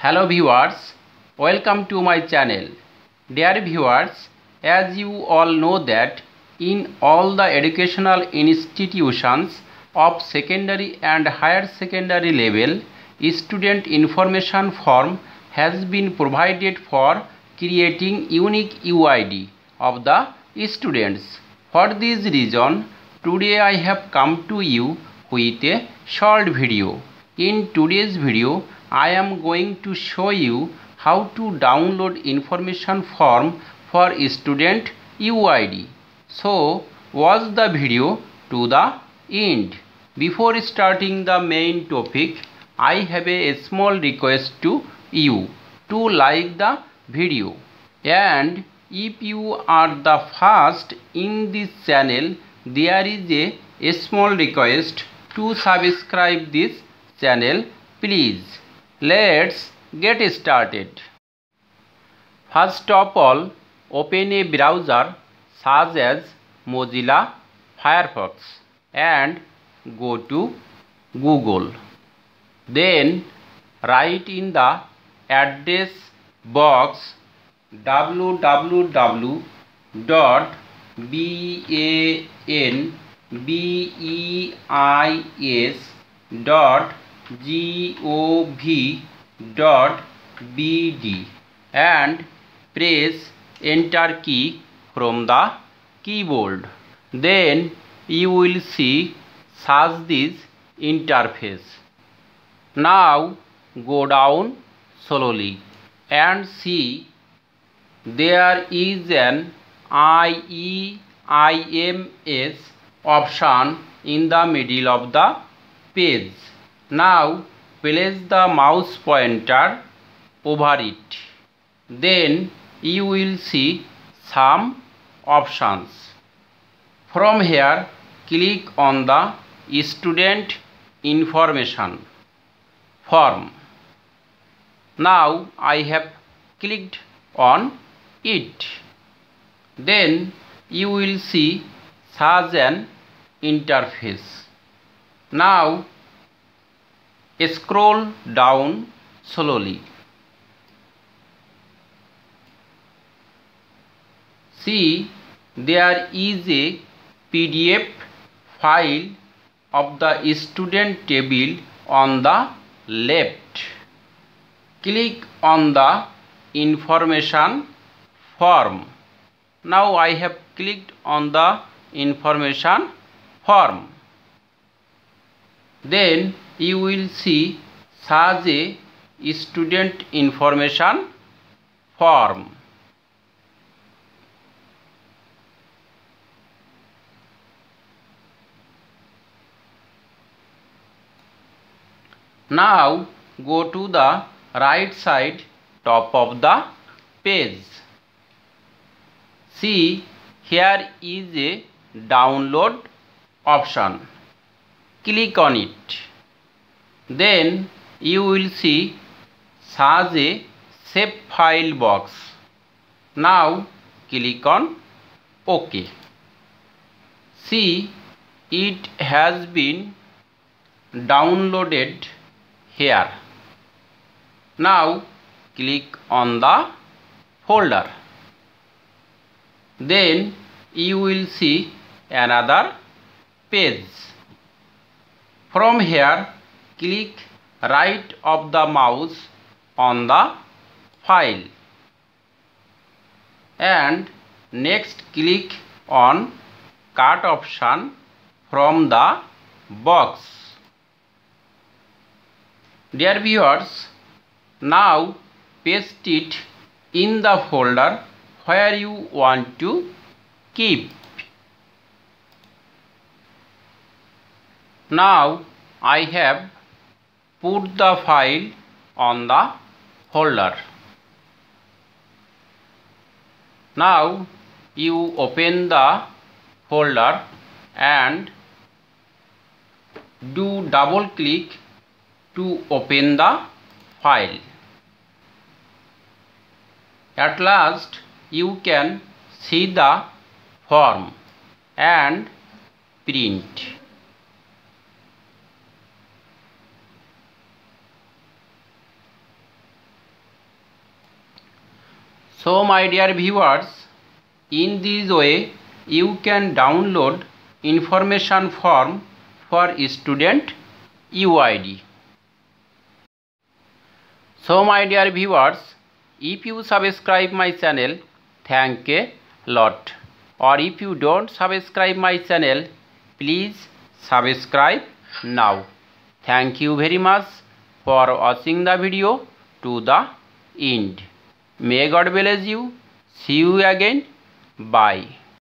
Hello viewers, welcome to my channel. Dear viewers, as you all know that in all the educational institutions of secondary and higher secondary level, student information form has been provided for creating unique UID of the students. For this reason, today I have come to you with a short video. In today's video, I am going to show you how to download information form for student UID. So watch the video to the end. Before starting the main topic, I have a small request to you to like the video, and if you are the first in this channel, there is a small request to subscribe this channel, please. Let's get started. First of all, open a browser such as Mozilla Firefox and go to Google. Then write in the address box www.banbeis.gov.bd and press enter key from the keyboard. Then you will see such this interface. Now go down slowly and see there is an IEIMS option in the middle of the page. Now place the mouse pointer over it. Then you will see some options. From here, click on the student information form. Now I have clicked on it. Then you will see such an interface. Now scroll down slowly. See, there is a PDF file of the student table on the left. Click on the information form. Now I have clicked on the information form. Then you will see such a student information form. Now go to the right side top of the page. See, here is a download option. Click on it. Then you will see such a save file box. Now click on OK. See, it has been downloaded here. Now click on the folder. Then you will see another page. From here, click right of the mouse on the file and next click on cut option from the box. Dear viewers, now paste it in the folder where you want to keep. Now I have put the file on the folder. Now you open the folder and do double click to open the file. At last you can see the form and print. So my dear viewers, in this way you can download information form for student UID. So my dear viewers, if you subscribe my channel, thank a lot. Or if you don't subscribe my channel, please subscribe now. Thank you very much for watching the video to the end. May God bless you. See you again. Bye.